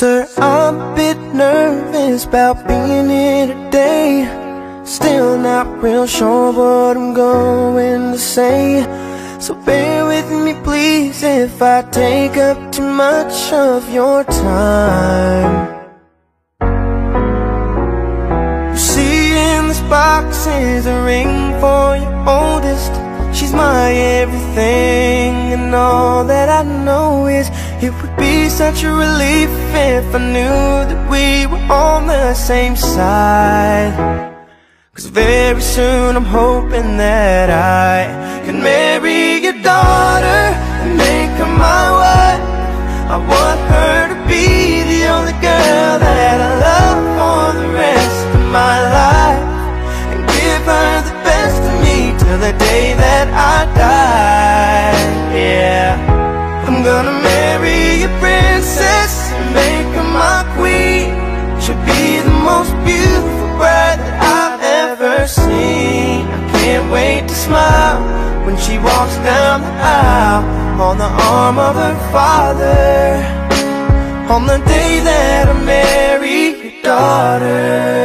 Sir, I'm a bit nervous about being here today. Still not real sure what I'm going to say, so bear with me please if I take up too much of your time. You see, in this box is a ring for your oldest. She's my everything, and all that I know is it would be such a relief if I knew that we were on the same side. 'Cause very soon I'm hoping that I can marry your daughter and make her my wife. I want her to be the only girl that I love for the rest of my life, and give her the best of me till the day that I die. Yeah, I'm gonna marry a princess and make her my queen. She'll be the most beautiful bride that I've ever seen. I can't wait to smile when she walks down the aisle on the arm of her father, on the day that I marry your daughter.